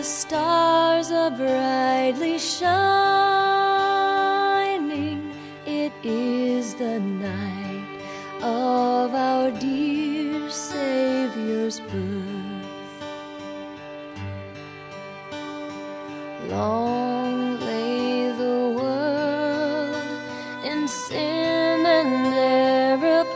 stars are brightly shining. It is the night of our dear Savior's birth. Long lay the world in sin and error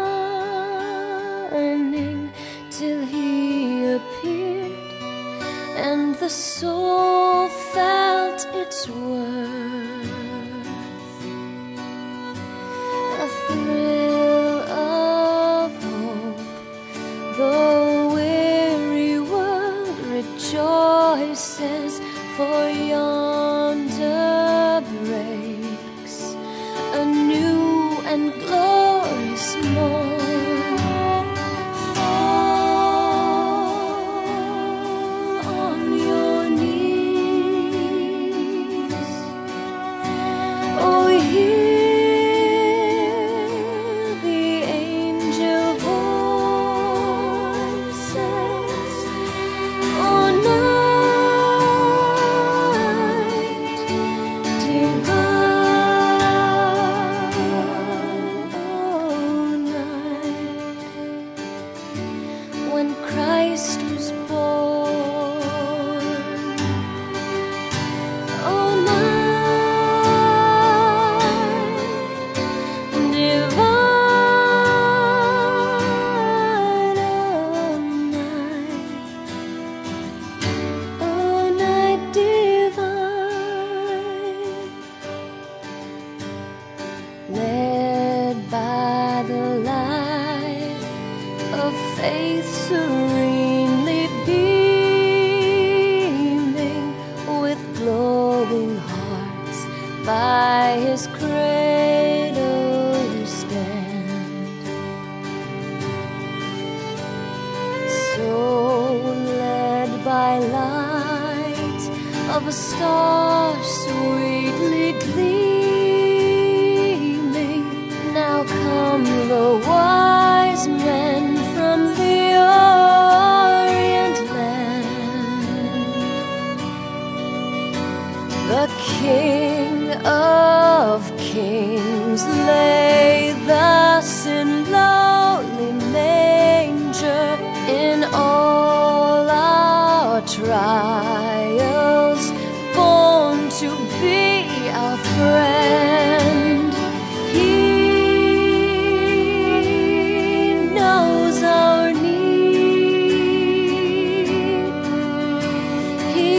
pining, till He appeared and the soul felt its worth. A thrill of hope, the weary world rejoices, for yonder breaks a new and glorious morn. When Christ was born, oh night divine, oh night divine, led by the light of faith serenely beaming, with glowing hearts by His cradle stand. So led by light of a star sweetly gleaming, now come the wise men from the Orient land. The King of Kings lay thus in lowly manger. In all our trials, born to be our friend, He knows our need. He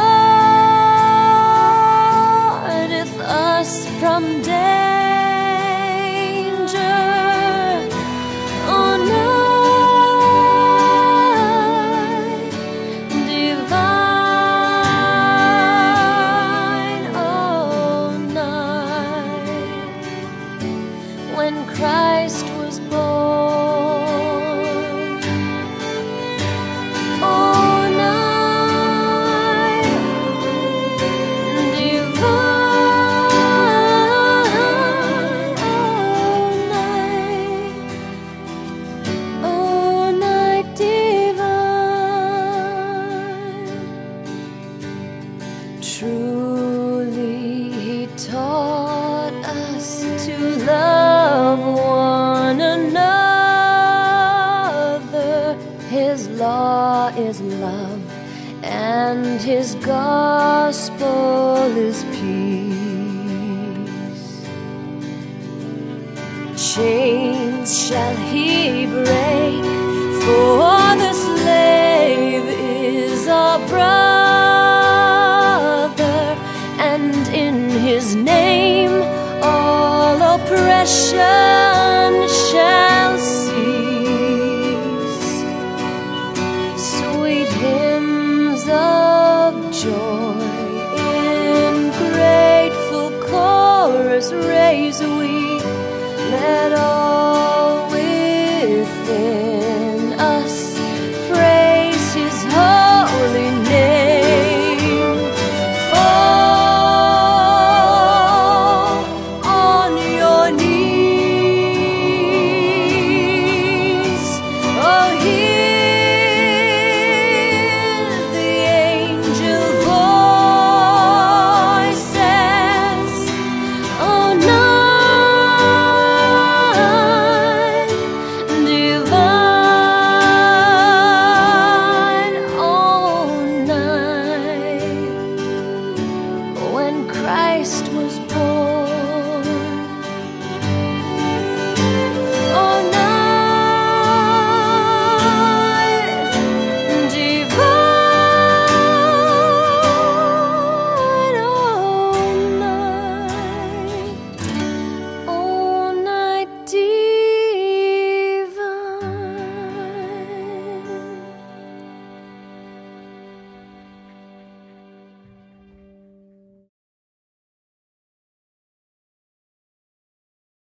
guardeth us from danger. Oh night divine, oh night, when Christ was born. Oh night divine, oh night divine. Truly He taught us to love one another. His law is love, and His gospel is peace. Chains shall He break, for the slave is our brother, and in His name all oppression shall cease. Sweet hymns of joy in grateful chorus raise we. Let